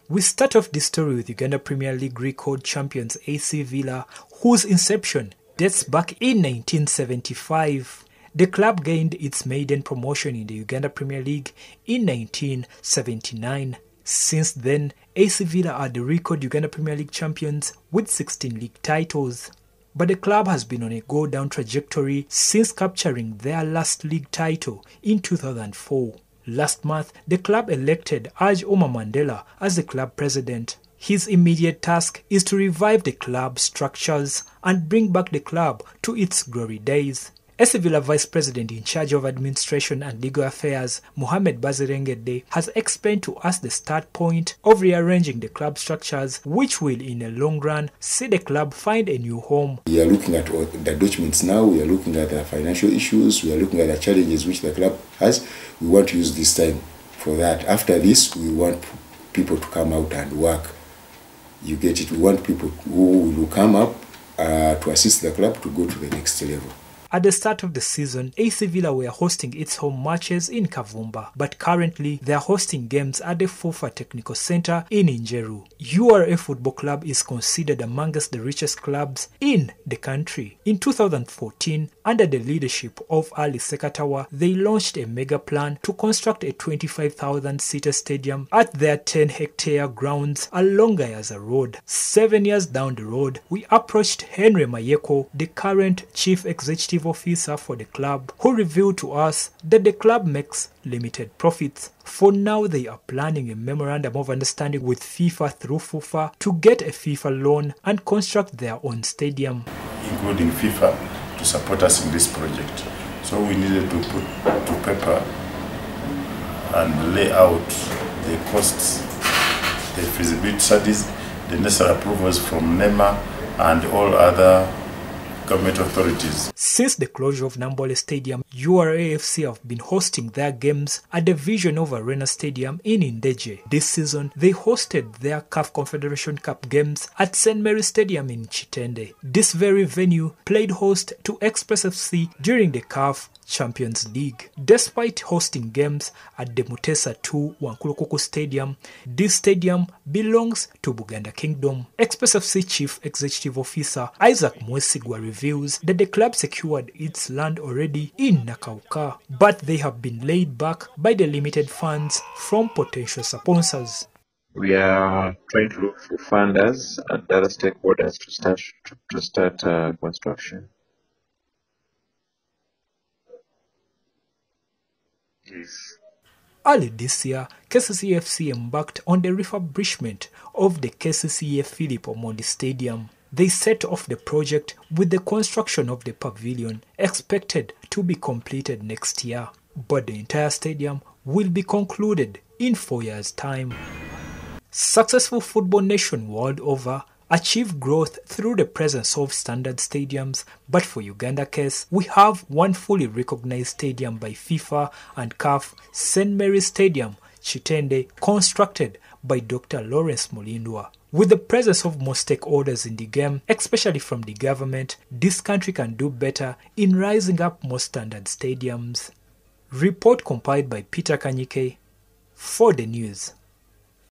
We start off this story with Uganda Premier League record champions AC Villa, whose inception dates back in 1975. The club gained its maiden promotion in the Uganda Premier League in 1979. Since then, AC Villa are the record Uganda Premier League champions with 16 league titles. But the club has been on a go-down trajectory since capturing their last league title in 2004. Last month, the club elected Aj Omar Mandela as the club president. His immediate task is to revive the club structures and bring back the club to its glory days. AC Villa Vice President in charge of Administration and Legal Affairs, Mohamed Bazirengede, has explained to us the start point of rearranging the club structures, which will in the long run see the club find a new home. We are looking at the documents now, we are looking at the financial issues, we are looking at the challenges which the club has. We want to use this time for that. After this, we want people to come out and work. You get it? We want people who will come up to assist the club to go to the next level. At the start of the season, AC Villa were hosting its home matches in Kavumba, but currently they are hosting games at the FUFA Technical Center in Njeru. URA Football Club is considered amongst the richest clubs in the country. In 2014, under the leadership of Ali Sekatawa, they launched a mega plan to construct a 25,000-seater stadium at their 10-hectare grounds along Gayaza Road. 7 years down the road, we approached Henry Mayeko, the current chief executive officer for the club, who revealed to us that the club makes limited profits. For now, they are planning a memorandum of understanding with FIFA through FUFA to get a FIFA loan and construct their own stadium, including FIFA, to support us in this project. So we needed to put to paper and lay out the costs, the feasibility studies, the necessary approvals from NEMA and all other government authorities. Since the closure of Nambole Stadium, URAFC have been hosting their games at the Vision of Arena Stadium in Indeje. This season, they hosted their CAF Confederation Cup games at St. Mary's Stadium in Chitende. This very venue played host to Express FC during the CAF Champions League. Despite hosting games at the Mutesa II Wankulokoko Stadium, this stadium belongs to Buganda Kingdom. Express FC Chief Executive Officer Isaac Mwesigwa reveals that the club secured its land already in Nakauka, but they have been laid back by the limited funds from potential sponsors. We are trying to look for funders and other stakeholders to start construction. Yes. Early this year, KCCFC embarked on the refurbishment of the KCCA Philip Omondi Stadium. They set off the project with the construction of the pavilion expected to be completed next year, but the entire stadium will be concluded in 4 years' time. Successful football nation world over achieve growth through the presence of standard stadiums, but for Uganda case, we have one fully recognized stadium by FIFA and CAF, St. Mary's Stadium, Chitende, constructed by Dr. Lawrence Mulindwa. With the presence of more stakeholders in the game, especially from the government, this country can do better in rising up more standard stadiums. Report compiled by Peter Kanyike for the news.